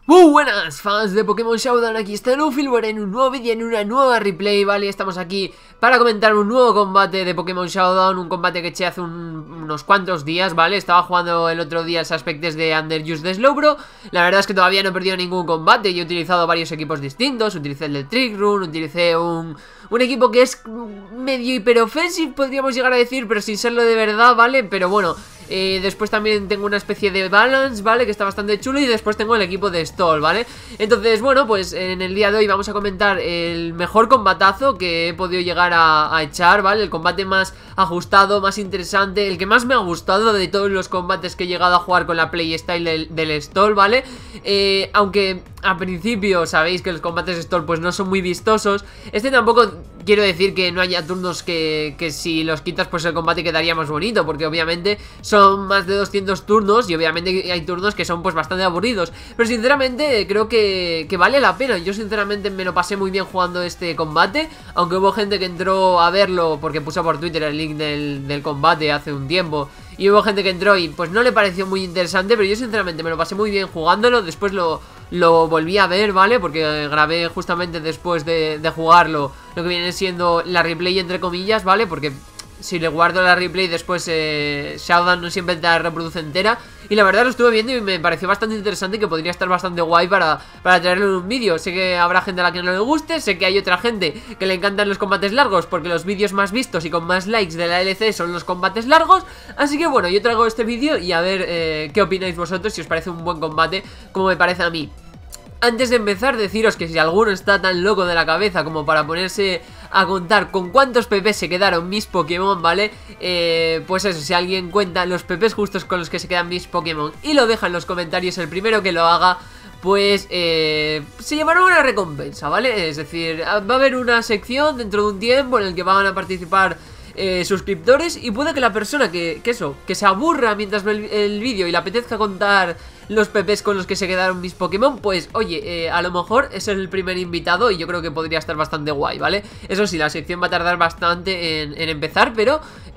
Muy buenas fans de Pokémon Showdown, aquí está Nufilware en un nuevo vídeo, en una nueva replay, ¿vale? Estamos aquí para comentar un nuevo combate de Pokémon Showdown, un combate que eché hace unos cuantos días, ¿vale? Estaba jugando el otro día el aspectos de Underuse de Slowbro. La verdad es que todavía no he perdido ningún combate y he utilizado varios equipos distintos. Utilicé el de Trick Room, utilicé un equipo que es medio hiperofensive, podríamos llegar a decir, pero sin serlo de verdad, ¿vale? Pero bueno, después también tengo una especie de balance, ¿vale? Que está bastante chulo. Y después tengo el equipo de Stall, ¿vale? Entonces, bueno, pues en el día de hoy vamos a comentar el mejor combatazo que he podido llegar a echar, ¿vale? El combate más ajustado, más interesante, el que más me ha gustado de todos los combates que he llegado a jugar con la playstyle del Stall, ¿vale? Aunque a principio sabéis que los combates de Stall pues no son muy vistosos. Este tampoco quiero decir que no haya turnos que si los quitas pues el combate quedaría más bonito, porque obviamente son más de 200 turnos y obviamente hay turnos que son pues bastante aburridos. Pero sinceramente creo que vale la pena. Yo sinceramente me lo pasé muy bien jugando este combate, aunque hubo gente que entró a verlo porque puso por Twitter el link del combate hace un tiempo. Y hubo gente que entró y pues no le pareció muy interesante, pero yo sinceramente me lo pasé muy bien jugándolo. Después lo volví a ver, ¿vale? Porque grabé justamente después de jugarlo lo que viene siendo la replay entre comillas, ¿vale? Porque si le guardo la replay después Showdown no siempre te la reproduce entera. Y la verdad lo estuve viendo y me pareció bastante interesante, que podría estar bastante guay para traerlo en un vídeo. Sé que habrá gente a la que no le guste, sé que hay otra gente que le encantan los combates largos, porque los vídeos más vistos y con más likes de la LC son los combates largos. Así que bueno, yo traigo este vídeo y a ver qué opináis vosotros, si os parece un buen combate como me parece a mí. Antes de empezar, deciros que si alguno está tan loco de la cabeza como para ponerse a contar con cuántos PPs se quedaron mis Pokémon, ¿vale? Pues eso, si alguien cuenta los PPs justos con los que se quedan mis Pokémon y lo deja en los comentarios, el primero que lo haga, pues se llevará una recompensa, ¿vale? Es decir, va a haber una sección dentro de un tiempo en el que van a participar suscriptores, y puede que la persona que se aburra mientras ve el vídeo y le apetezca contar los PPs con los que se quedaron mis Pokémon, pues oye, a lo mejor es el primer invitado y yo creo que podría estar bastante guay, ¿vale? Eso sí, la sección va a tardar bastante en empezar, pero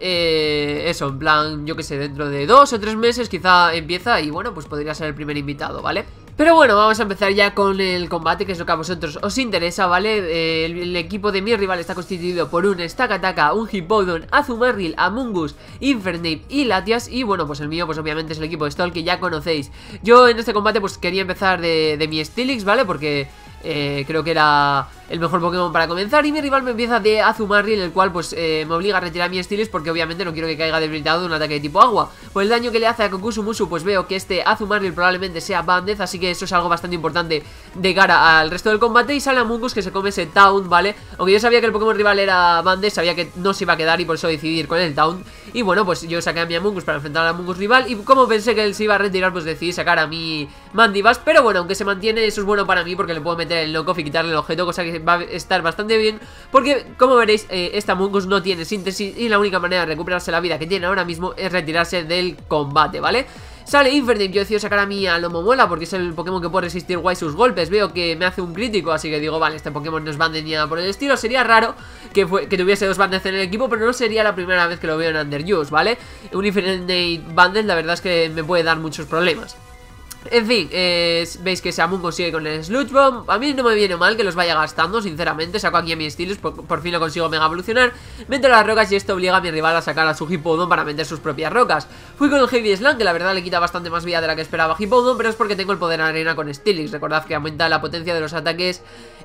eso, en plan, yo que sé, dentro de 2 o 3 meses quizá empieza y bueno, pues podría ser el primer invitado, ¿vale? Pero bueno, vamos a empezar ya con el combate, que es lo que a vosotros os interesa, ¿vale? El equipo de mi rival está constituido por un Stakataka, un Hippowdon, Azumarill, Amoonguss, Infernape y Latias. Y bueno, pues el mío pues obviamente es el equipo de Stall, que ya conocéis. Yo en este combate pues quería empezar de mi Steelix, ¿vale? Porque creo que era el mejor Pokémon para comenzar. Y mi rival me empieza de Azumarill, el cual pues me obliga a retirar mi Steelix, porque obviamente no quiero que caiga debilitado de un ataque de tipo agua. Por el daño que le hace a Kokusumusu, pues veo que este Azumarill probablemente sea Bandez, así que eso es algo bastante importante de cara al resto del combate. Y sale Amoonguss, que se come ese Taunt, ¿vale? Aunque yo sabía que el Pokémon rival era Bandez, sabía que no se iba a quedar y por eso decidí ir con el Taunt. Y bueno, pues yo saqué a mi Amoonguss para enfrentar al Amoonguss rival, y como pensé que él se iba a retirar, pues decidí sacar a mi Mandibuzz. Pero bueno, aunque se mantiene, eso es bueno para mí porque le puedo meter el knockoff y quitarle el objeto, cosa que va a estar bastante bien, porque como veréis, este Amoonguss no tiene síntesis y la única manera de recuperarse la vida que tiene ahora mismo es retirarse del combate, ¿vale? Sale Infernape, yo decido sacar a mí a Lomomola porque es el Pokémon que puede resistir guay sus golpes. Veo que me hace un crítico, así que digo, vale, este Pokémon no es Banded ni nada por el estilo. Sería raro que tuviese dos Bandeds en el equipo, pero no sería la primera vez que lo veo en Underuse, ¿vale? Un Infernape Banded la verdad es que me puede dar muchos problemas. En fin, veis que Samun consigue con el Sludge Bomb. A mí no me viene mal que los vaya gastando, sinceramente. Saco aquí a mi Steelix, por fin lo consigo mega evolucionar. Meto las rocas y esto obliga a mi rival a sacar a su Hippowdon para meter sus propias rocas. Fui con el Heavy Slam, que la verdad le quita bastante más vida de la que esperaba Hippowdon, pero es porque tengo el poder arena con Steelix. Recordad que aumenta la potencia de los ataques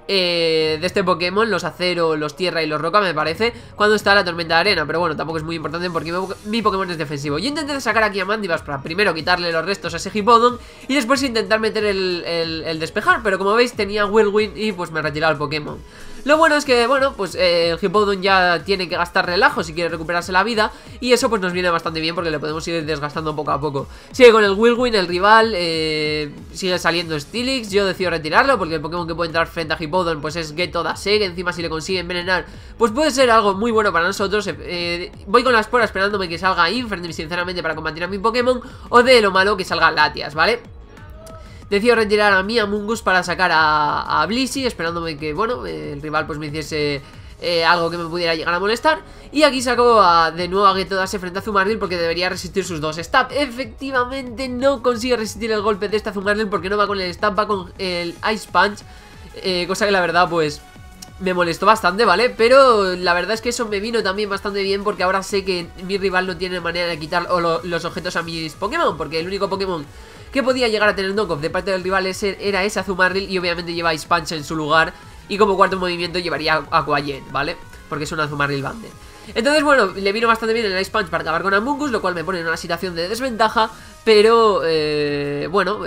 de este Pokémon, los acero, los tierra y los roca, me parece, cuando está la tormenta de arena. Pero bueno, tampoco es muy importante porque mi Pokémon es defensivo. Yo intenté sacar aquí a Mandibuzz para primero quitarle los restos a ese Hippowdon y después intentar meter el despejar, pero como veis tenía Whirlwind y pues me retiraba el Pokémon. Lo bueno es que, bueno, pues el Hippowdon ya tiene que gastar relajo si quiere recuperarse la vida, y eso pues nos viene bastante bien porque le podemos ir desgastando poco a poco. Sigue con el Whirlwind el rival, sigue saliendo Steelix. Yo decido retirarlo porque el Pokémon que puede entrar frente a Hippowdon pues es Getodase, que encima si le consigue envenenar pues puede ser algo muy bueno para nosotros. Voy con la espora esperándome que salga Infernape sinceramente para combatir a mi Pokémon, o de lo malo que salga Latias, ¿vale? Decido retirar a mi Amoonguss para sacar a Blissey, esperándome que, bueno, el rival pues me hiciese algo que me pudiera llegar a molestar. Y aquí saco de nuevo a Getodase frente a Azumarill porque debería resistir sus dos stab. Efectivamente no consigue resistir el golpe de este Azumarill porque no va con el stab, va con el Ice Punch, cosa que la verdad pues me molestó bastante, ¿vale? Pero la verdad es que eso me vino también bastante bien porque ahora sé que mi rival no tiene manera de quitar los objetos a mis Pokémon, porque el único Pokémon que podía llegar a tener knockoff de parte del rival era ese Azumarill, y obviamente lleva Ice Punch en su lugar, y como cuarto movimiento llevaría a Quayen, ¿vale? Porque es un Azumarill Bande. Entonces, bueno, le vino bastante bien el Ice Punch para acabar con Amoonguss, lo cual me pone en una situación de desventaja, pero, bueno,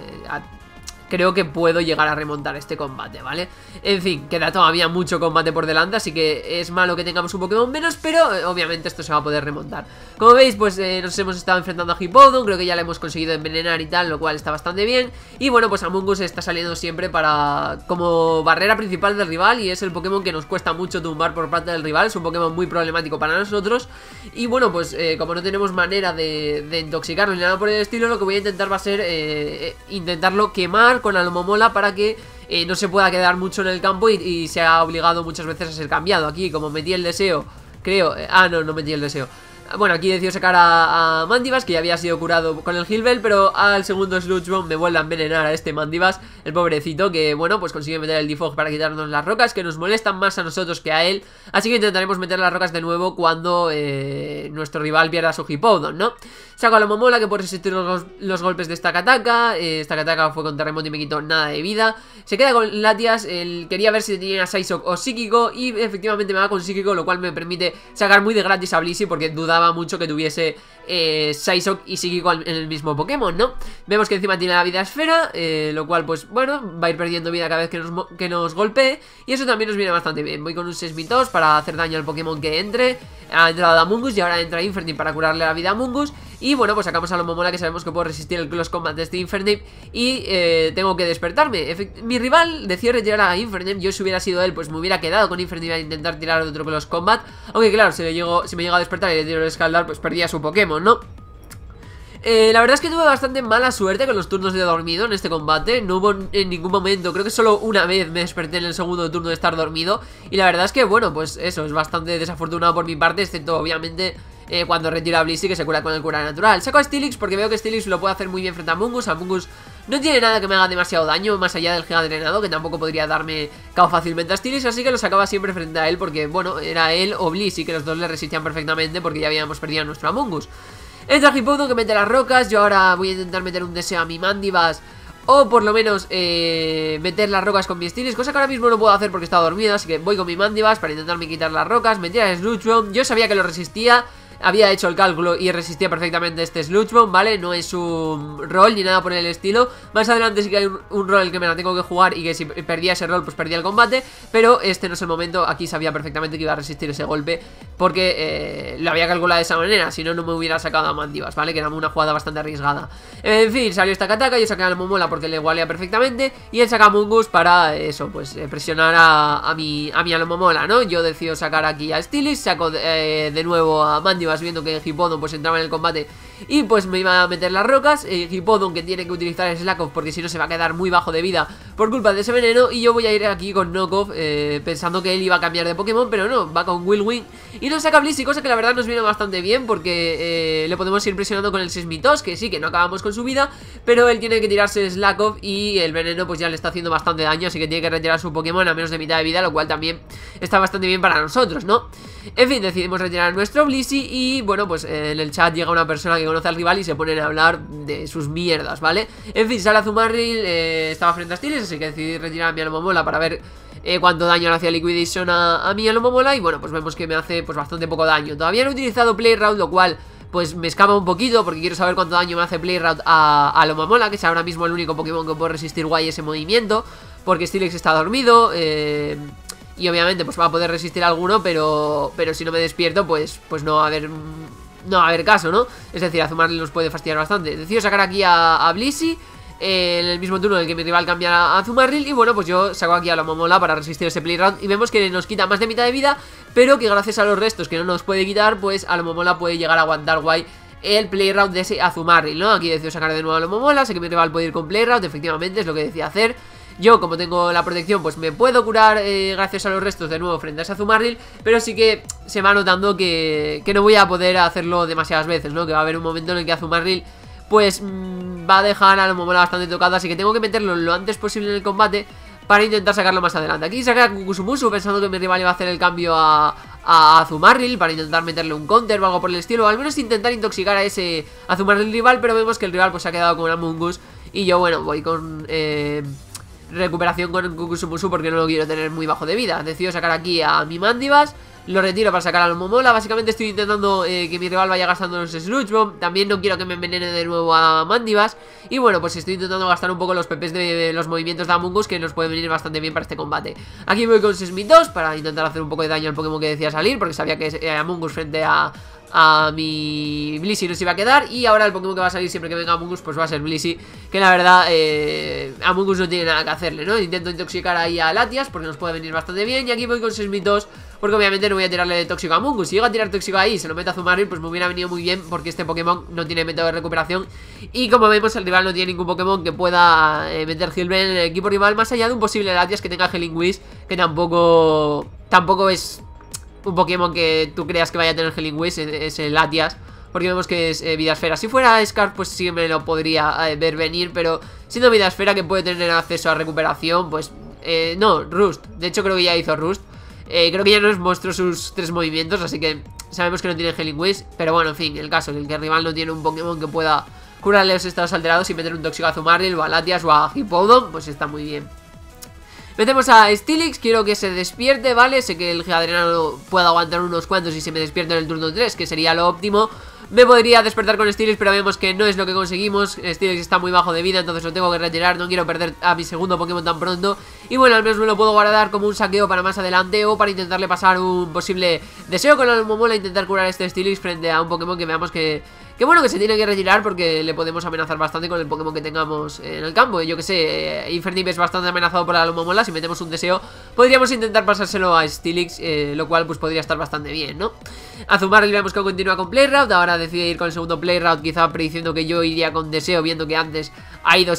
creo que puedo llegar a remontar este combate, ¿vale? En fin, queda todavía mucho combate por delante, así que es malo que tengamos un Pokémon menos, pero obviamente esto se va a poder remontar. Como veis, pues nos hemos estado enfrentando a Hippowdon, creo que ya le hemos conseguido envenenar y tal, lo cual está bastante bien. Y bueno, pues Amoonguss está saliendo siempre como barrera principal del rival, y es el Pokémon que nos cuesta mucho tumbar por parte del rival, es un Pokémon muy problemático para nosotros. Y bueno, pues como no tenemos manera de intoxicarlo ni nada por el estilo, lo que voy a intentar va a ser intentarlo quemar con Alomomola para que no se pueda quedar mucho en el campo y sea obligado muchas veces a ser cambiado. Aquí, como metí el deseo, creo... no metí el deseo. Bueno, aquí decido sacar a Mandibas, que ya había sido curado con el Heal Bell, pero al segundo Sludge Bomb me vuelve a envenenar a este Mandibas, el pobrecito, que bueno, pues consigue meter el Defog para quitarnos las rocas, que nos molestan más a nosotros que a él. Así que intentaremos meter las rocas de nuevo cuando nuestro rival pierda su Hippowdon, ¿no? Saco a la Momola, que puede resistir los golpes de Stakataka. Stakataka fue con terremoto y me quitó nada de vida. Se queda con Latias, quería ver si tenía Psyshock o Psíquico, y efectivamente me va con Psíquico, lo cual me permite sacar muy de gratis a Blissey, porque dudaba mucho que tuviese Psyshock y Psíquico en el mismo Pokémon, ¿no? Vemos que encima tiene la vida esfera, lo cual pues bueno, va a ir perdiendo vida cada vez que nos golpee, y eso también nos viene bastante bien. Voy con un Sesmitos para hacer daño al Pokémon que entre. Ha entrado Amoonguss y ahora entra Infernape para curarle la vida a Amoonguss. Y bueno, pues sacamos a Alomomola, que sabemos que puede resistir el Close Combat de este Infernape, y tengo que despertarme. Mi rival decidió retirar a Infernape. Yo, si hubiera sido él, pues me hubiera quedado con Infernape a intentar tirar otro Close Combat. Aunque claro, si me llega a despertar y le tiro el Scaldar, pues perdía su Pokémon, ¿no? La verdad es que tuve bastante mala suerte con los turnos de dormido en este combate. No hubo en ningún momento, creo que solo una vez me desperté en el segundo turno de estar dormido. Y la verdad es que, bueno, pues eso es bastante desafortunado por mi parte, excepto obviamente cuando retiro a Blissey, que se cura con el cura natural. Saco a Steelix porque veo que Steelix lo puede hacer muy bien frente a Amoonguss. Amoonguss no tiene nada que me haga demasiado daño, más allá del Giga Drenado, que tampoco podría darme KO fácilmente a Steelix, así que lo sacaba siempre frente a él, porque bueno, era él o Blissey, que los dos le resistían perfectamente porque ya habíamos perdido a nuestro Amoonguss. Entra Hippowdon, que mete las rocas. Yo ahora voy a intentar meter un deseo a mi Mandibas, o por lo menos meter las rocas con mi Steelix, cosa que ahora mismo no puedo hacer porque está dormido. Así que voy con mi Mandibas para intentarme quitar las rocas. Me tira el Sludge Bomb. Yo sabía que lo resistía, había hecho el cálculo y resistía perfectamente este Sludge Bomb, ¿vale? No es un rol ni nada por el estilo. Más adelante sí que hay un rol en el que me la tengo que jugar, y que si perdía ese rol pues perdía el combate. Pero este no es el momento. Aquí sabía perfectamente que iba a resistir ese golpe, porque lo había calculado de esa manera. Si no, no me hubiera sacado a Mandibas, ¿vale? Que era una jugada bastante arriesgada. En fin, salió esta Kataka. Yo saqué a la Momola porque le igualea perfectamente, y él saca a Amoonguss para eso, pues presionar a mi Alomomola, ¿no? Yo decido sacar aquí a Steelix. Saco de nuevo a Mandibas, viendo que Hippowdon pues entraba en el combate y pues me iba a meter las rocas. Hippowdon, que tiene que utilizar el Slack Off porque si no se va a quedar muy bajo de vida por culpa de ese veneno, y yo voy a ir aquí con Knockoff pensando que él iba a cambiar de Pokémon, pero no, va con Whirlwind y nos saca Blissey, cosa que la verdad nos viene bastante bien porque le podemos ir presionando con el Sesmitos, que sí, que no acabamos con su vida, pero él tiene que tirarse el Slack Off y el veneno pues ya le está haciendo bastante daño, así que tiene que retirar su Pokémon a menos de mitad de vida, lo cual también está bastante bien para nosotros, ¿no? En fin, decidimos retirar nuestro Blissey y bueno, pues en el chat llega una persona que conoce al rival y se ponen a hablar de sus mierdas, ¿vale? En fin, sale Azumarill, estaba frente a Steelix, así que decidí retirar a mi Alomomola para ver cuánto daño le hacía Liquidation a mi Alomomola, y bueno, pues vemos que me hace pues bastante poco daño. Todavía no he utilizado Play Route, lo cual pues me escapa un poquito porque quiero saber cuánto daño me hace Play Route a Alomomola, que es ahora mismo el único Pokémon que puede resistir guay ese movimiento, porque Steelix está dormido, y obviamente pues va a poder resistir alguno, pero si no me despierto pues no va a haber caso, ¿no? Es decir, Azumarill nos puede fastidiar bastante. Decido sacar aquí a Blissey en el mismo turno en el que mi rival cambia a Azumarill, y bueno, pues yo saco aquí a la Momola para resistir ese Play Round, y vemos que nos quita más de mitad de vida, pero que gracias a los restos que no nos puede quitar, pues a la Momola puede llegar a aguantar guay el Play Round de ese Azumarill, ¿no? Aquí decido sacar de nuevo a la Momola, sé que mi rival puede ir con Play Round, efectivamente es lo que decía hacer. Yo, como tengo la protección, pues me puedo curar gracias a los restos de nuevo frente a ese Azumarill, pero sí que se va notando que no voy a poder hacerlo demasiadas veces, ¿no? Que va a haber un momento en el que Azumarill pues va a dejar a Alomomola bastante tocado, así que tengo que meterlo lo antes posible en el combate para intentar sacarlo más adelante. Aquí saca a Kukusumusu pensando que mi rival iba a hacer el cambio a Azumarill para intentar meterle un counter o algo por el estilo, o al menos intentar intoxicar a ese Azumarill rival, pero vemos que el rival pues se ha quedado con Amoonguss y yo, bueno, voy con recuperación con Kukusumusu porque no lo quiero tener muy bajo de vida. Decido sacar aquí a mi Mandibas, lo retiro para sacar a Alomomola. Básicamente estoy intentando que mi rival vaya gastando los Sludge Bomb. También no quiero que me envenene de nuevo a Mandibas. Y bueno, pues estoy intentando gastar un poco los PPs de los movimientos de Amoonguss, que nos pueden venir bastante bien para este combate. Aquí voy con Sesmith 2 para intentar hacer un poco de daño al Pokémon que decía salir, porque sabía que Amoonguss frente a mi Blissey no se iba a quedar. Y ahora el Pokémon que va a salir siempre que venga Amoonguss pues va a ser Blissey, que la verdad Amoonguss no tiene nada que hacerle, ¿no? Intento intoxicar ahí a Latias porque nos puede venir bastante bien. Y aquí voy con Sesmith 2 porque obviamente no voy a tirarle de tóxico a Amoonguss. Si llego a tirar tóxico ahí y se lo meto a Azumarill, pues me hubiera venido muy bien, porque este Pokémon no tiene método de recuperación. Y como vemos, el rival no tiene ningún Pokémon que pueda meter Healbell en el equipo rival, más allá de un posible Latias que tenga Healing Wish, que tampoco es un Pokémon que tú creas que vaya a tener Healing Wish, es el Latias, porque vemos que es Vida Esfera. Si fuera Scarf, pues sí me lo podría ver venir, pero siendo Vida Esfera que puede tener acceso a recuperación, pues no, Rust. De hecho creo que ya hizo Rust. Creo que ya nos mostró sus 3 movimientos, así que sabemos que no tiene Healing Wish. Pero bueno, en fin, el caso en el que el rival no tiene un Pokémon que pueda curarle los estados alterados y meter un tóxico a Azumarill o a Latias o a Hippowdon, pues está muy bien. Metemos a Steelix, quiero que se despierte, ¿vale? Sé que el Gigadrenado puede aguantar unos cuantos y se me despierta en el turno 3, que sería lo óptimo. Me podría despertar con Steelix, pero vemos que no es lo que conseguimos. Steelix está muy bajo de vida, entonces lo tengo que retirar. No quiero perder a mi segundo Pokémon tan pronto. Y bueno, al menos me lo puedo guardar como un saqueo para más adelante, o para intentarle pasar un posible deseo con la Alomomola, intentar curar a este Steelix frente a un Pokémon que veamos que bueno, que se tiene que retirar, porque le podemos amenazar bastante con el Pokémon que tengamos en el campo. Yo que sé, Infernape es bastante amenazado por la Alomomola. Si metemos un deseo, podríamos intentar pasárselo a Steelix, lo cual pues podría estar bastante bien, ¿no? Azumarill vemos que continúa con Play Route. Ahora decide ir con el segundo Play Route, quizá prediciendo que yo iría con deseo, viendo que antes ha ido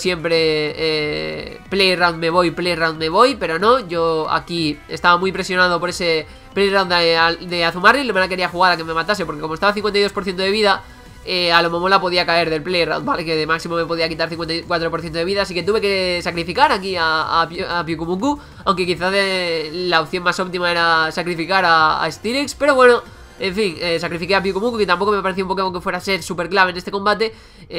siempre Play Route me voy, Play Route me voy. Pero no, yo aquí estaba muy presionado por ese Play Route de Azumarill. Me la quería jugar a que me matase, porque como estaba a 52% de vida, Alomomola podía caer del Play Route, ¿vale? Que de máximo me podía quitar 54% de vida. Así que tuve que sacrificar aquí a Pyukumuku, aunque quizás la opción más óptima era sacrificar a Steelix. Pero bueno, en fin, sacrifiqué a Pyukumuku, que tampoco me parecía un Pokémon que fuera a ser súper clave en este combate.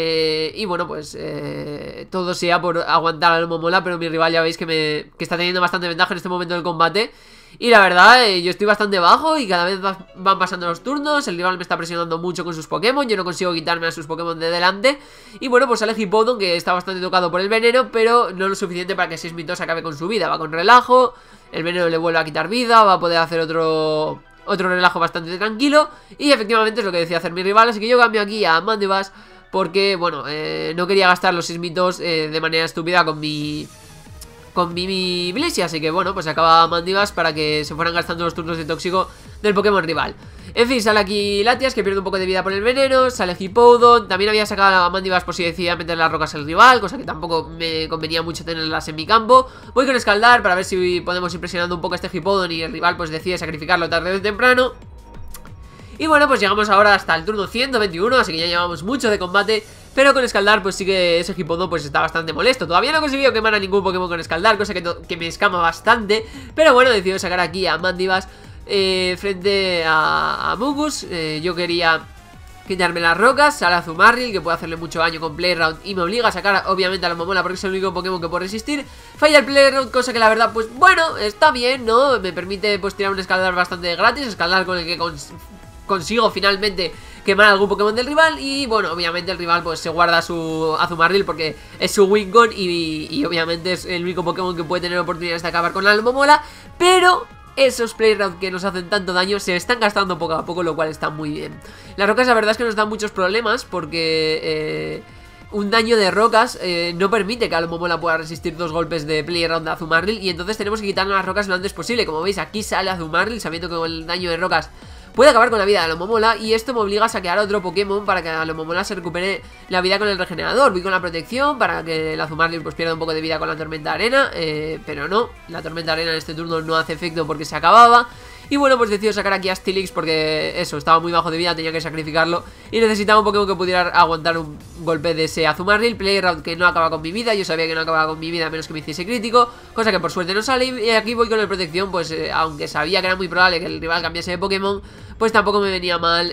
Y bueno, pues todo sea por aguantar a Alomomola, pero mi rival ya veis que está teniendo bastante ventaja en este momento del combate. Y la verdad, yo estoy bastante bajo y cada vez van pasando los turnos. El rival me está presionando mucho con sus Pokémon. Yo no consigo quitarme a sus Pokémon de delante. Y bueno, pues sale Hippowdon, que está bastante tocado por el veneno, pero no lo suficiente para que Sesmith 2 acabe con su vida. Va con relajo, el veneno le vuelve a quitar vida, va a poder hacer otro relajo bastante tranquilo. Y efectivamente es lo que decía hacer mi rival. Así que yo cambio aquí a Mandibas, porque bueno, no quería gastar los Sesmith 2 de manera estúpida con mi Blissey, así que bueno, pues acaba Mandibas para que se fueran gastando los turnos de tóxico del Pokémon rival. En fin, sale aquí Latias, que pierde un poco de vida por el veneno. Sale Hippowdon, también había sacado a Mandibas por si decía meter las rocas al rival, cosa que tampoco me convenía mucho tenerlas en mi campo. Voy con Escaldar para ver si podemos ir presionando un poco a este Hippowdon y el rival pues decide sacrificarlo tarde o temprano. Y bueno, pues llegamos ahora hasta el turno 121, así que ya llevamos mucho de combate. Pero con Escaldar pues sí que ese Hippowdon pues está bastante molesto. Todavía no he conseguido quemar a ningún Pokémon con Escaldar, cosa que me escama bastante. Pero bueno, decido sacar aquí a Mandibas frente a Amoonguss. Yo quería quitarme las rocas. Sale Azumarill, que puede hacerle mucho daño con Play Route, y me obliga a sacar obviamente a la Alomomola, porque es el único Pokémon que puede resistir. Falla el Play Route, cosa que la verdad pues bueno, está bien, ¿no? Me permite pues tirar un Escaldar bastante gratis. Escaldar con el que consigo finalmente quemar algún Pokémon del rival. Y bueno, obviamente el rival pues se guarda su Azumarill porque es su Wingon y obviamente es el único Pokémon que puede tener oportunidades de acabar con la Alomomola. Pero esos Play Route que nos hacen tanto daño se están gastando poco a poco, lo cual está muy bien. Las rocas la verdad es que nos dan muchos problemas, porque un daño de rocas no permite que Alomomola pueda resistir 2 golpes de Play Route de Azumarill, y entonces tenemos que quitarnos las rocas lo antes posible. Como veis, aquí sale Azumarill sabiendo que con el daño de rocas puede acabar con la vida de Alomomola. Y esto me obliga a saquear a otro Pokémon para que Alomomola se recupere la vida con el regenerador. Voy con la protección para que el Azumarill pues pierda un poco de vida con la tormenta de arena, pero no, la tormenta de arena en este turno no hace efecto porque se acababa. Y bueno, pues decido sacar aquí a Steelix porque eso, estaba muy bajo de vida, tenía que sacrificarlo. Y necesitaba un Pokémon que pudiera aguantar un golpe de ese Azumarill. Play Route que no acaba con mi vida, yo sabía que no acababa con mi vida a menos que me hiciese crítico, cosa que por suerte no sale. Y aquí voy con el protección, pues aunque sabía que era muy probable que el rival cambiase de Pokémon, pues tampoco me venía mal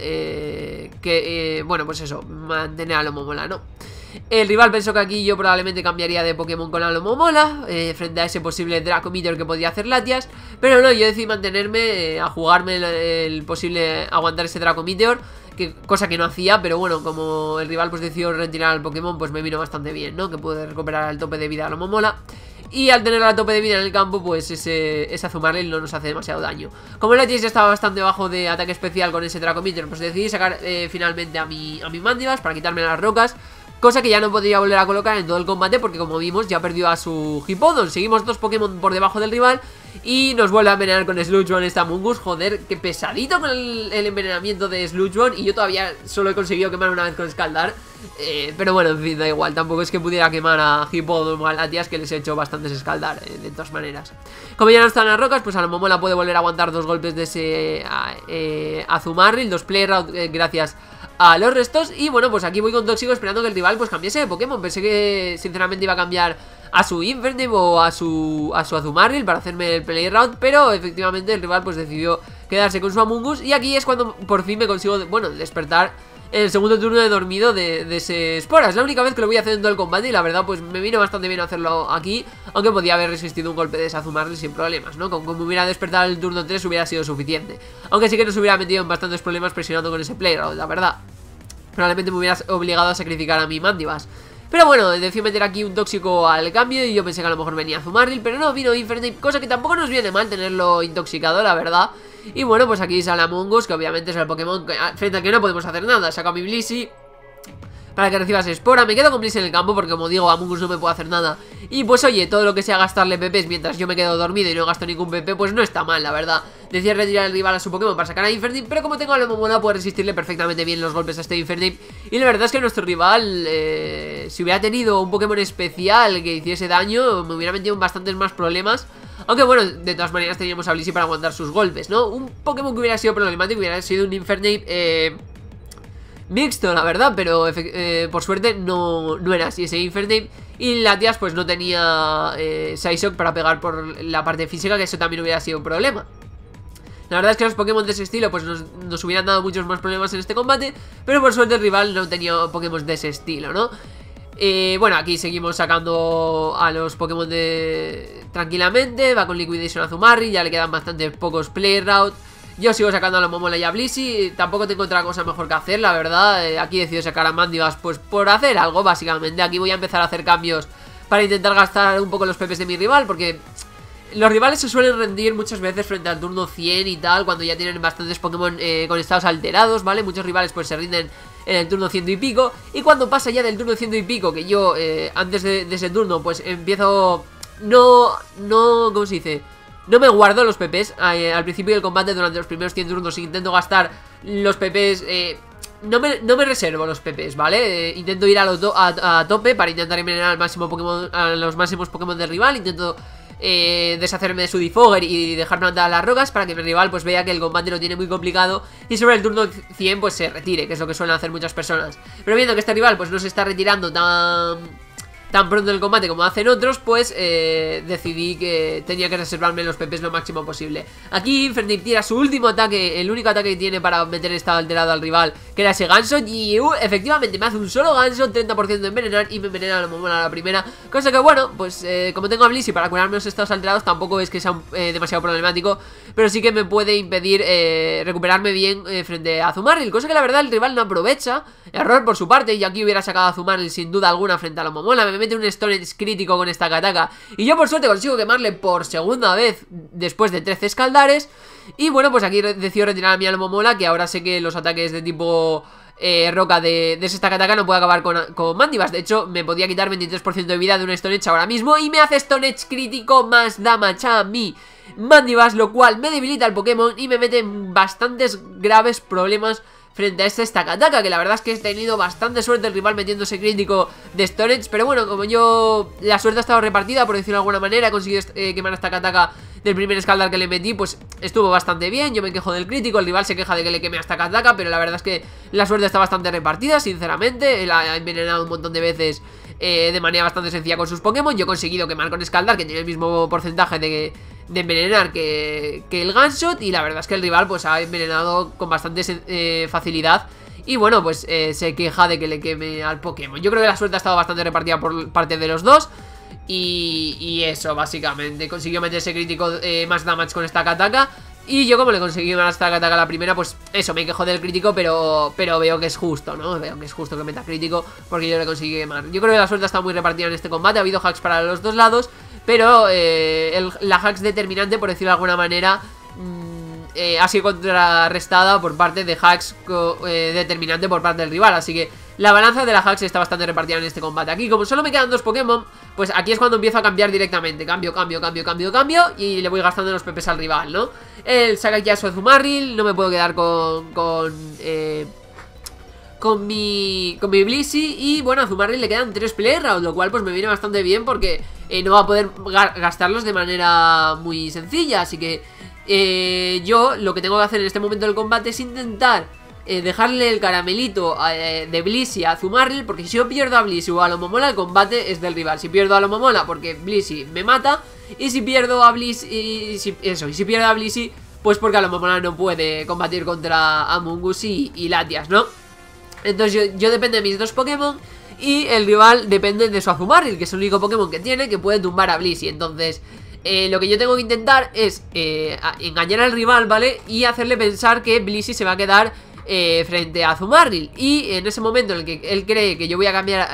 bueno, pues eso, mantener a Alomomola, ¿no? El rival pensó que aquí yo probablemente cambiaría de Pokémon con Alomomola frente a ese posible Draco Meteor que podía hacer Latias. Pero no, yo decidí mantenerme a jugarme el posible aguantar ese Draco Meteor, cosa que no hacía, pero bueno, como el rival pues decidió retirar al Pokémon, pues me vino bastante bien, ¿no? Que pude recuperar el tope de vida a Alomomola. Y al tener a tope de vida en el campo, pues ese Azumarill no nos hace demasiado daño. Como el Latias ya estaba bastante bajo de ataque especial con ese Draco Meteor, pues decidí sacar finalmente a mi Mandibas para quitarme las rocas. Cosa que ya no podría volver a colocar en todo el combate porque, como vimos, ya perdió a su Hippowdon. Seguimos 2 Pokémon por debajo del rival y nos vuelve a envenenar con Sludge esta Amoonguss. Joder, qué pesadito con el envenenamiento de Sludge. Y yo todavía solo he conseguido quemar una vez con Scaldar. Pero bueno, en fin, da igual. Tampoco es que pudiera quemar a Hippowdon o a Latias, que les he hecho bastantes Scaldar, de todas maneras. Como ya no están las rocas, pues Alomomola puede volver a aguantar 2 golpes de ese Azumarill, 2 Play Route gracias a los restos. Y bueno, pues aquí voy con Tóxico esperando que el rival pues cambiase de Pokémon. Pensé que sinceramente iba a cambiar a su Infernape o a su Azumarill para hacerme el Play Route, pero efectivamente el rival pues decidió quedarse con su Amoonguss. Y aquí es cuando por fin me consigo, bueno, despertar en el segundo turno de dormido de ese Spora. Es la única vez que lo voy a hacer en todo el combate y la verdad pues me vino bastante bien hacerlo aquí, aunque podía haber resistido un golpe de ese Azumarill sin problemas, ¿no? Como me hubiera despertado el turno 3 hubiera sido suficiente, aunque sí que nos hubiera metido en bastantes problemas presionando con ese Play Route, la verdad. Probablemente me hubieras obligado a sacrificar a mi Mandibas. Pero bueno, decidí meter aquí un tóxico al cambio y yo pensé que a lo mejor venía Azumarill, pero no, vino Infernape, cosa que tampoco nos viene mal tenerlo intoxicado, la verdad. Y bueno, pues aquí sale Amoonguss, que obviamente es el Pokémon frente al que no podemos hacer nada. Saco a mi Blissey para que recibas Espora. Me quedo con Blissey en el campo porque, como digo, Amoonguss no me puede hacer nada. Y pues oye, todo lo que sea gastarle PPs mientras yo me quedo dormido y no gasto ningún PP, pues no está mal, la verdad. Decía retirar al rival a su Pokémon para sacar a Infernape, pero como tengo a Alomomola puede resistirle perfectamente bien los golpes a este Infernape. Y la verdad es que nuestro rival, si hubiera tenido un Pokémon especial que hiciese daño, me hubiera metido en bastantes más problemas. Aunque bueno, de todas maneras teníamos a Blissey para aguantar sus golpes, ¿no? Un Pokémon que hubiera sido problemático hubiera sido un Infernape mixto, la verdad, pero por suerte no era así ese Infernape. Y Latias pues no tenía Psyshock para pegar por la parte física, que eso también hubiera sido un problema. La verdad es que los Pokémon de ese estilo pues nos hubieran dado muchos más problemas en este combate, pero por suerte el rival no tenía Pokémon de ese estilo, ¿no? Bueno, aquí seguimos sacando a los Pokémon tranquilamente. Va con Liquidation Azumarill, ya le quedan bastante pocos Play Route. Yo sigo sacando a Alomomola y a Blissey. Tampoco tengo otra cosa mejor que hacer, la verdad. Aquí decido sacar a Mandibas pues por hacer algo, básicamente. Aquí voy a empezar a hacer cambios para intentar gastar un poco los PPs de mi rival, porque los rivales se suelen rendir muchas veces frente al turno 100 y tal, cuando ya tienen bastantes Pokémon con estados alterados, ¿vale? Muchos rivales pues se rinden en el turno 100 y pico. Y cuando pasa ya del turno 100 y pico, que yo antes de ese turno pues empiezo... ¿cómo se dice? No me guardo los PPs al principio del combate. Durante los primeros 100 turnos intento gastar los PPs. No me reservo los PPs, ¿vale? Intento ir a tope para intentar envenenar al máximo Pokémon, a los máximos Pokémon del rival. Intento deshacerme de su Defogger y dejar plantadas las rocas para que mi rival pues vea que el combate lo tiene muy complicado y sobre el turno 100 pues se retire, que es lo que suelen hacer muchas personas. Pero viendo que este rival pues no se está retirando tan pronto en el combate como hacen otros, pues decidí que tenía que reservarme los PPs lo máximo posible. Aquí Infernape tira su último ataque, el único ataque que tiene para meter estado alterado al rival, que era ese Ganso, y efectivamente me hace un solo Ganso, 30% de envenenar, y me envenena a Alomomola a la primera. Cosa que bueno, pues como tengo a Blissey para curarme los estados alterados, tampoco es que sea demasiado problemático, pero sí que me puede impedir recuperarme bien frente a Azumarill, cosa que la verdad el rival no aprovecha. Error por su parte, y aquí hubiera sacado a Azumarill sin duda alguna frente a Alomomola. Me mete un Stone Edge crítico con esta Kataka y yo por suerte consigo quemarle por segunda vez después de 13 escaldares. Y bueno, pues aquí decido retirar a mi Alomomola, que ahora sé que los ataques de tipo roca de esta Kataka no puede acabar con Mandibas. De hecho, me podía quitar 23% de vida de un Stone Edge ahora mismo y me hace Stone Edge crítico más damage a mí. Mandibas, lo cual me debilita el Pokémon y me mete en bastantes graves problemas frente a este Stakataka, que la verdad es que he tenido bastante suerte el rival metiéndose crítico de Storage, pero bueno, como yo, la suerte ha estado repartida, por decirlo de alguna manera, he conseguido quemar a Stakataka del primer Scaldar que le metí, pues estuvo bastante bien. Yo me quejo del crítico, el rival se queja de que le queme a Stakataka, pero la verdad es que la suerte está bastante repartida, sinceramente. Él ha envenenado un montón de veces de manera bastante sencilla con sus Pokémon. Yo he conseguido quemar con Scaldar, que tiene el mismo porcentaje de envenenar que el Gunshot, y la verdad es que el rival pues ha envenenado con bastante facilidad. Y bueno, pues se queja de que le queme al Pokémon. Yo creo que la suerte ha estado bastante repartida por parte de los dos. Y eso, básicamente. Consiguió meterse crítico más damage con Stakataka. Y yo, como le conseguí una Stakataka a la primera, pues eso, me quejo del crítico, pero veo que es justo, ¿no? Veo que es justo que meta crítico, porque yo le conseguí quemar. Yo creo que la suerte ha estado muy repartida en este combate. Ha habido hacks para los dos lados, pero la hacks determinante, por decirlo de alguna manera, ha sido contrarrestada por parte de hacks determinante por parte del rival. Así que la balanza de la hacks está bastante repartida en este combate. Aquí, como solo me quedan dos Pokémon, pues aquí es cuando empiezo a cambiar directamente. Cambio, y le voy gastando los pepes al rival, ¿no? Él saca ya su Azumarill, no me puedo quedar con mi Blissey. Y bueno, a Azumarill le quedan 3 Play Rounds, lo cual pues me viene bastante bien, porque no va a poder gastarlos de manera muy sencilla. Así que yo lo que tengo que hacer en este momento del combate es intentar dejarle el caramelito de Blissey a Azumarill, porque si yo pierdo a Blissey o a Alomomola, el combate es del rival. Si pierdo a Alomomola, porque Blissey me mata, y si pierdo a Blissey, si pierdo a Blissey, pues porque Alomomola no puede combatir contra Amoonguss y Latias, ¿no? Entonces yo dependo de mis dos Pokémon, y el rival depende de su Azumarill, que es el único Pokémon que tiene que puede tumbar a Blissey. Entonces lo que yo tengo que intentar es engañar al rival, ¿vale? Y hacerle pensar que Blissey se va a quedar frente a Azumarill. Y en ese momento en el que él cree que yo voy a cambiar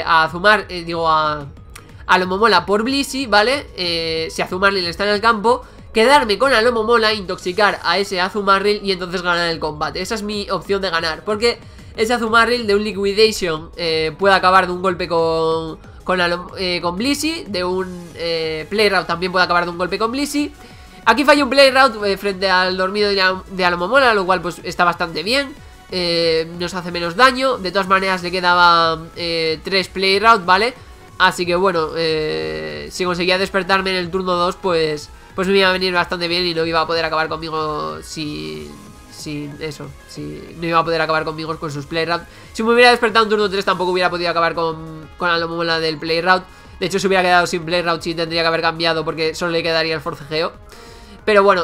a Alomomola por Blissey, ¿vale? Si Azumarill está en el campo, quedarme con Alomomola, intoxicar a ese Azumarill y entonces ganar el combate. Esa es mi opción de ganar, porque ese Azumarill de un Liquidation puede acabar de un golpe con Blissey, de un Play Route también puede acabar de un golpe con Blissey. Aquí falla un Play Route frente al dormido de Alomomola, lo cual pues está bastante bien. Nos hace menos daño. De todas maneras le quedaban 3 Play Route, ¿vale? Así que bueno, si conseguía despertarme en el turno 2, pues me iba a venir bastante bien y no iba a poder acabar conmigo si no iba a poder acabar conmigo con sus Play Route. Si me hubiera despertado en turno 3 tampoco hubiera podido acabar con Alomomola del Play Route. De hecho, se hubiera quedado sin Play Route, sí tendría que haber cambiado, porque solo le quedaría el forcejeo. Pero bueno,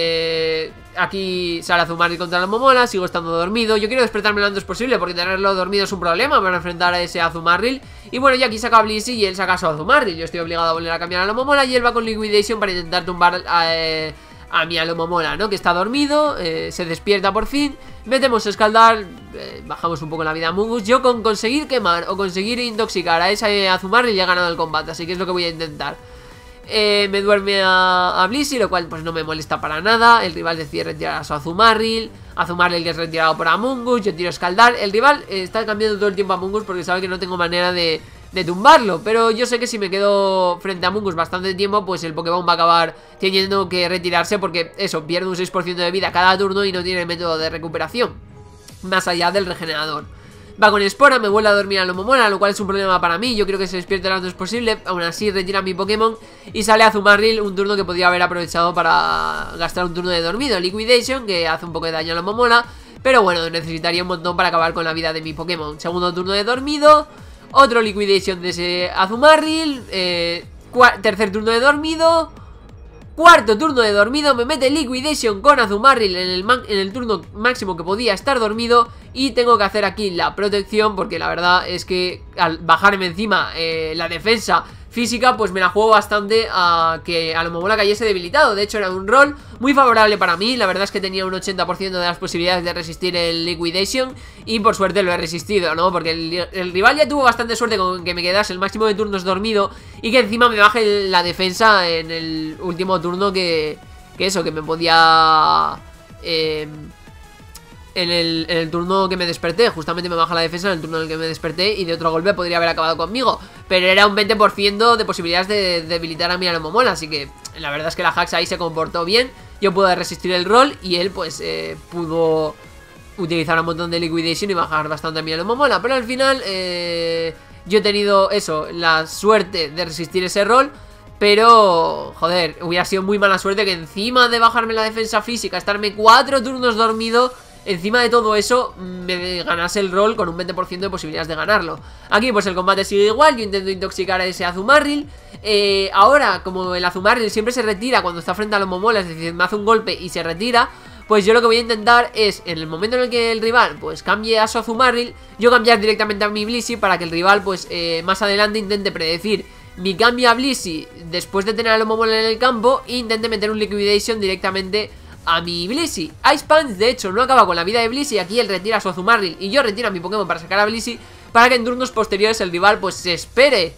aquí sale Azumarill contra Alomomola, sigo estando dormido. Yo quiero despertarme lo antes posible, porque tenerlo dormido es un problema para enfrentar a ese Azumarill. Y bueno, y aquí saca a Blissey y él saca a su Azumarill. Yo estoy obligado a volver a cambiar a Alomomola, y él va con Liquidation para intentar tumbar a mi Alomomola, ¿no? Que está dormido, se despierta por fin. Metemos Scaldar, bajamos un poco la vida a Amoonguss. Yo con conseguir quemar o conseguir intoxicar a ese Azumarill ya he ganado el combate, así que es lo que voy a intentar. Me duerme a Blissey, lo cual pues no me molesta para nada. El rival decide retirar a su Azumarill, que es retirado por Amoonguss. Yo tiro Scaldar. El rival está cambiando todo el tiempo a Amoonguss porque sabe que no tengo manera de tumbarlo, pero yo sé que si me quedo frente a Amoonguss bastante tiempo, pues el Pokémon va a acabar teniendo que retirarse, porque eso, pierde un 6% de vida cada turno y no tiene método de recuperación más allá del regenerador. Va con Espora, me vuelve a dormir a Alomomola, lo cual es un problema para mí. Yo quiero que se despierte lo antes posible. Aún así retira mi Pokémon y sale Azumarill, un turno que podría haber aprovechado para gastar un turno de dormido. Liquidation, que hace un poco de daño a Alomomola, pero bueno, necesitaría un montón para acabar con la vida de mi Pokémon. Segundo turno de dormido, otro Liquidation de ese Azumarill, tercer turno de dormido, cuarto turno de dormido, me mete Liquidation con Azumarill en el turno máximo que podía estar dormido. Y tengo que hacer aquí la protección, porque la verdad es que al bajarme encima la defensa física, pues me la juego bastante a que Alomomola cayese debilitado. De hecho era un rol muy favorable para mí. La verdad es que tenía un 80% de las posibilidades de resistir el Liquidation, y por suerte lo he resistido, ¿no? Porque el rival ya tuvo bastante suerte con que me quedase el máximo de turnos dormido, y que encima me baje la defensa en el último turno que me podía... En el turno que me desperté, justamente me baja la defensa en el turno en el que me desperté, y de otro golpe podría haber acabado conmigo. Pero era un 20% de posibilidades de debilitar a mi Alomomola, así que la verdad es que la Jax ahí se comportó bien. Yo pude resistir el rol y él pues pudo utilizar un montón de Liquidation y bajar bastante a mí a lo Momola. Pero al final yo he tenido eso, la suerte de resistir ese rol. Pero, joder, hubiera sido muy mala suerte que encima de bajarme la defensa física, estarme 4 turnos dormido, encima de todo eso, me ganase el rol con un 20% de posibilidades de ganarlo. Aquí pues el combate sigue igual, yo intento intoxicar a ese Azumarill. Ahora, como el Azumarill siempre se retira cuando está frente a los Momola, es decir, me hace un golpe y se retira, pues yo lo que voy a intentar es, en el momento en el que el rival pues cambie a su Azumarill, yo cambiar directamente a mi Blissey para que el rival pues más adelante intente predecir mi cambio a Blissey después de tener a los Momola en el campo e intente meter un Liquidation directamente a mi Blissey. Ice Punch de hecho no acaba con la vida de Blissey, aquí él retira a su Azumarill y yo retiro a mi Pokémon para sacar a Blissey, para que en turnos posteriores el rival pues se espere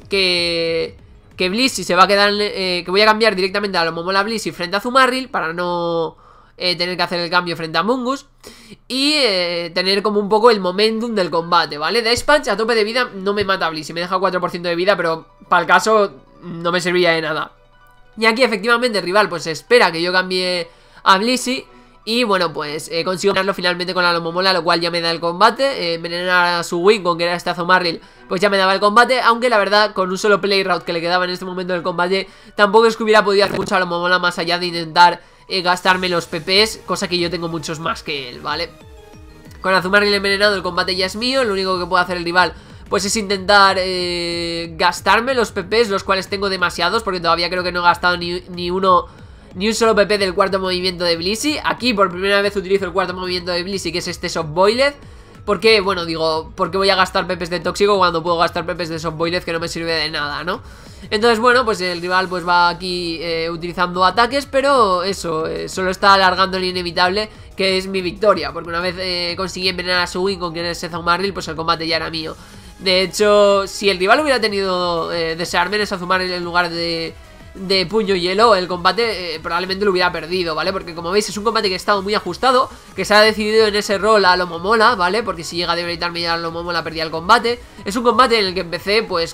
que Blissey se va a quedar, que voy a cambiar directamente a los Momola Blissey frente a Azumarill para no tener que hacer el cambio frente a Mungus y tener como un poco el momentum del combate, ¿vale? De Ice Punch a tope de vida no me mata a Blissey, me deja 4% de vida, pero para el caso no me serviría de nada. Y aquí efectivamente el rival pues espera que yo cambie a Blissey y bueno pues consigo ganarlo finalmente con la Momola, lo cual ya me da el combate. Envenenar a su Wincon, que era este Azumarill, pues ya me daba el combate, aunque la verdad con un solo play route que le quedaba en este momento del combate tampoco es que hubiera podido hacer mucho a la Momola más allá de intentar gastarme los PPs, cosa que yo tengo muchos más que él, ¿vale? Con Azumarill envenenado el combate ya es mío, lo único que puede hacer el rival pues es intentar gastarme los PPs, los cuales tengo demasiados, porque todavía creo que no he gastado ni un solo PP del cuarto movimiento de Blissey. Aquí por primera vez utilizo el cuarto movimiento de Blissey, que es este Soft Boiled. Porque, bueno, digo, ¿por qué voy a gastar PPs de tóxico cuando puedo gastar PPs de Soft Boiled que no me sirve de nada, ¿no? Entonces, bueno, pues el rival pues va aquí utilizando ataques, pero eso, solo está alargando el inevitable, que es mi victoria. Porque una vez conseguí envenenar a su Wincon, que es Azumarill, pues el combate ya era mío. De hecho, si el rival hubiera tenido Desarmen ese Azumarill en lugar de puño hielo, el combate probablemente lo hubiera perdido, ¿vale? Porque como veis es un combate que ha estado muy ajustado, que se ha decidido en ese rol a lo Momola, ¿vale? Porque si llega a debilitarme ya a lo Momola perdía el combate. Es un combate en el que empecé pues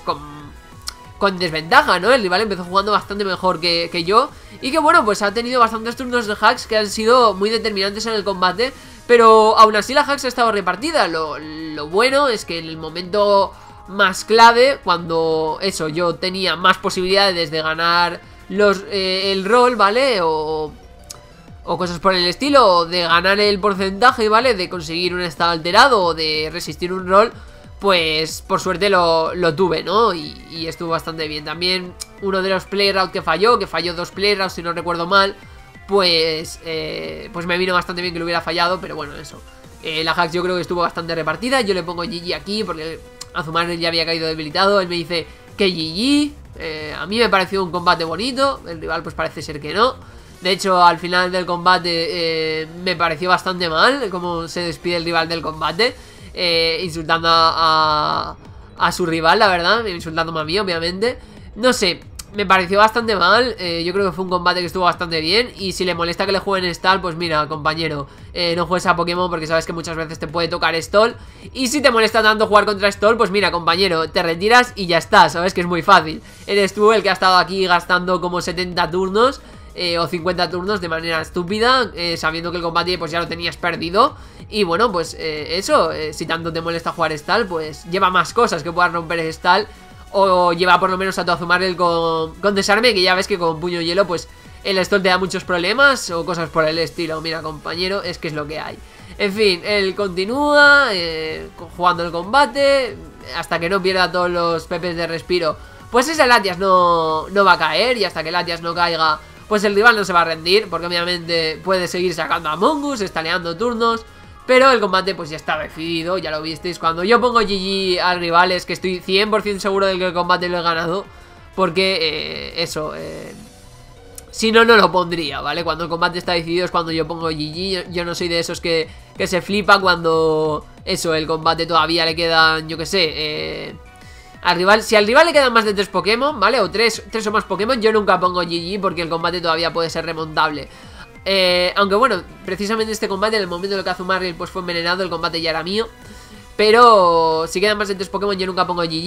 con desventaja, ¿no? El rival empezó jugando bastante mejor que yo y que bueno, pues ha tenido bastantes turnos de hacks que han sido muy determinantes en el combate, pero aún así la hacks ha estado repartida. Lo bueno es que en el momento más clave, cuando eso, yo tenía más posibilidades de ganar el rol, ¿vale? O cosas por el estilo, o de ganar el porcentaje, ¿vale? De conseguir un estado alterado o de resistir un rol, pues por suerte lo tuve, ¿no? Y estuvo bastante bien. También uno de los play routes que falló 2 play routes si no recuerdo mal, pues me vino bastante bien que lo hubiera fallado, pero bueno, eso. La hacks yo creo que estuvo bastante repartida. Yo le pongo GG aquí porque Azumarill ya había caído debilitado. Él me dice que GG. A mí me pareció un combate bonito. El rival pues parece ser que no. De hecho al final del combate me pareció bastante mal cómo se despide el rival del combate, insultando a su rival, la verdad. Insultándome a mí, obviamente. No sé, me pareció bastante mal. Yo creo que fue un combate que estuvo bastante bien. Y si le molesta que le jueguen Stall, pues mira, compañero, no juegues a Pokémon porque sabes que muchas veces te puede tocar Stall. Y si te molesta tanto jugar contra Stall, pues mira, compañero, te retiras y ya está. Sabes que es muy fácil. Eres tú el que ha estado aquí gastando como 70 turnos o 50 turnos de manera estúpida, sabiendo que el combate pues ya lo tenías perdido. Y bueno, pues eso, si tanto te molesta jugar Stall, pues lleva más cosas que puedas romper Stall. O lleva por lo menos a tu Azumarill con desarme, que ya ves que con puño hielo pues el stall te da muchos problemas o cosas por el estilo. Mira, compañero, es que es lo que hay. En fin, él continúa jugando el combate hasta que no pierda todos los PPs de respiro. Pues ese Latias no va a caer, y hasta que Latias no caiga pues el rival no se va a rendir, porque obviamente puede seguir sacando a Mongoose, estaneando turnos. Pero el combate pues ya está decidido, ya lo visteis. Cuando yo pongo GG al rival es que estoy 100% seguro de que el combate lo he ganado. Porque si no, no lo pondría, ¿vale? Cuando el combate está decidido es cuando yo pongo GG. Yo no soy de esos que se flipa cuando el combate todavía le quedan, yo que sé, al rival. Si al rival le quedan más de 3 Pokémon, ¿vale? O 3 o más Pokémon, yo nunca pongo GG porque el combate todavía puede ser remontable. Aunque bueno, precisamente este combate, en el momento en el que Azumarill pues fue envenenado, el combate ya era mío. Pero si quedan más de 3 Pokémon yo nunca pongo GG.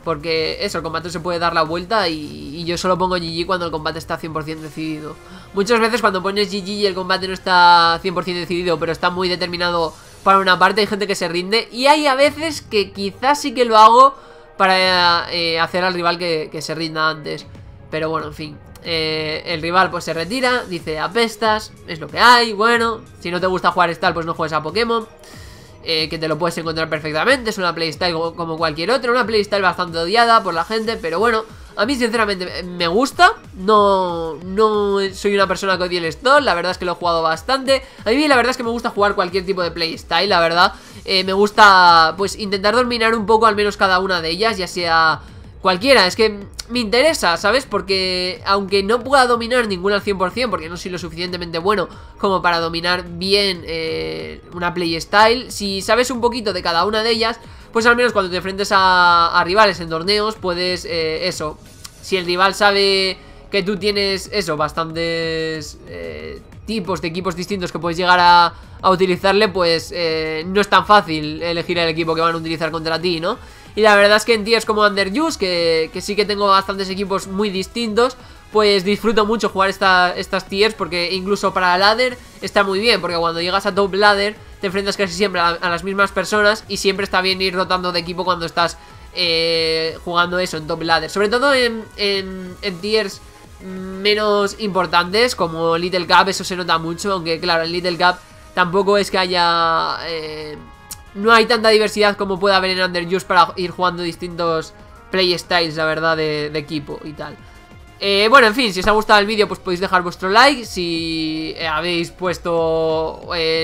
Porque eso, el combate se puede dar la vuelta y yo solo pongo GG cuando el combate está 100% decidido. Muchas veces cuando pones GG y el combate no está 100% decidido, pero está muy determinado para una parte, hay gente que se rinde. Y hay a veces que quizás sí que lo hago para hacer al rival que se rinda antes. Pero bueno, en fin. El rival pues se retira, dice apestas, es lo que hay. Bueno, si no te gusta jugar Stall, pues no juegues a Pokémon. Que te lo puedes encontrar perfectamente. Es una playstyle como cualquier otra. Una playstyle bastante odiada por la gente, pero bueno, a mí sinceramente me gusta. No soy una persona que odie el Stall. La verdad es que lo he jugado bastante. A mí la verdad es que me gusta jugar cualquier tipo de playstyle, la verdad. Me gusta pues intentar dominar un poco al menos cada una de ellas, ya sea cualquiera. Es que me interesa, ¿sabes? Porque aunque no pueda dominar ninguna al 100%, porque no soy lo suficientemente bueno como para dominar bien una playstyle, si sabes un poquito de cada una de ellas, pues al menos cuando te enfrentes a rivales en torneos, puedes, eso, si el rival sabe que tú tienes, eso, bastantes tipos de equipos distintos que puedes llegar a utilizarle, pues no es tan fácil elegir el equipo que van a utilizar contra ti, ¿no? Y la verdad es que en tiers como Underuse, que sí que tengo bastantes equipos muy distintos, pues disfruto mucho jugar estas tiers, porque incluso para ladder está muy bien, porque cuando llegas a top ladder te enfrentas casi siempre a las mismas personas y siempre está bien ir rotando de equipo cuando estás jugando eso en top ladder. Sobre todo en tiers menos importantes como Little Cup, eso se nota mucho, aunque claro, en Little Cup tampoco es que haya... no hay tanta diversidad como puede haber en Underuse para ir jugando distintos playstyles, la verdad, de equipo y tal. Bueno, en fin, si os ha gustado el vídeo, pues podéis dejar vuestro like. Si habéis puesto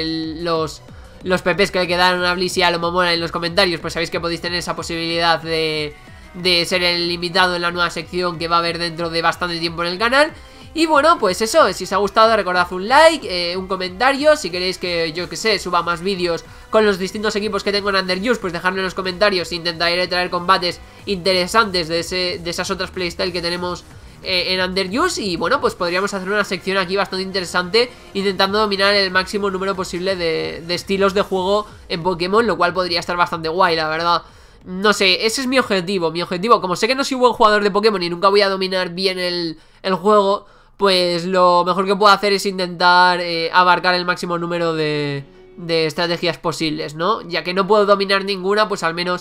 los PPs que le quedaron a Blissey y a Lomomora en los comentarios, pues sabéis que podéis tener esa posibilidad de ser el invitado en la nueva sección que va a haber dentro de bastante tiempo en el canal. Y bueno, pues eso, si os ha gustado recordad un like, un comentario. Si queréis que, yo que sé, suba más vídeos con los distintos equipos que tengo en Underuse, pues dejadme en los comentarios. Intentaré traer combates interesantes de esas otras playstyle que tenemos en Underuse. Y bueno, pues podríamos hacer una sección aquí bastante interesante, intentando dominar el máximo número posible de estilos de juego en Pokémon, lo cual podría estar bastante guay, la verdad. No sé, ese es mi objetivo. Mi objetivo, como sé que no soy buen jugador de Pokémon y nunca voy a dominar bien el juego, pues lo mejor que puedo hacer es intentar abarcar el máximo número de estrategias posibles, ¿no? Ya que no puedo dominar ninguna, pues al menos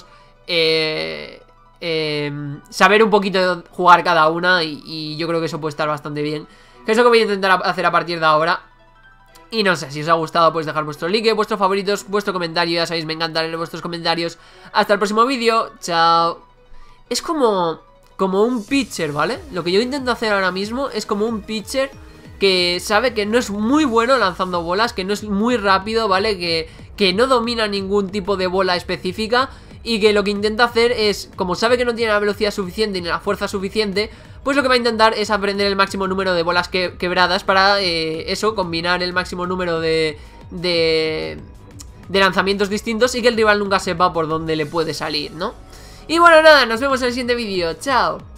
saber un poquito jugar cada una, y yo creo que eso puede estar bastante bien. Que es lo que voy a intentar hacer a partir de ahora. Y no sé, si os ha gustado, pues dejar vuestro like, vuestros favoritos, vuestro comentario. Ya sabéis, me encanta leer vuestros comentarios. Hasta el próximo vídeo, chao. Es como un pitcher, ¿vale? Lo que yo intento hacer ahora mismo es como un pitcher que sabe que no es muy bueno lanzando bolas, que no es muy rápido, ¿vale? Que no domina ningún tipo de bola específica, y que lo que intenta hacer es, como sabe que no tiene la velocidad suficiente ni la fuerza suficiente, pues lo que va a intentar es aprender el máximo número de bolas quebradas para eso, combinar el máximo número de lanzamientos distintos y que el rival nunca sepa por dónde le puede salir, ¿no? Y bueno, nada, nos vemos en el siguiente vídeo, chao.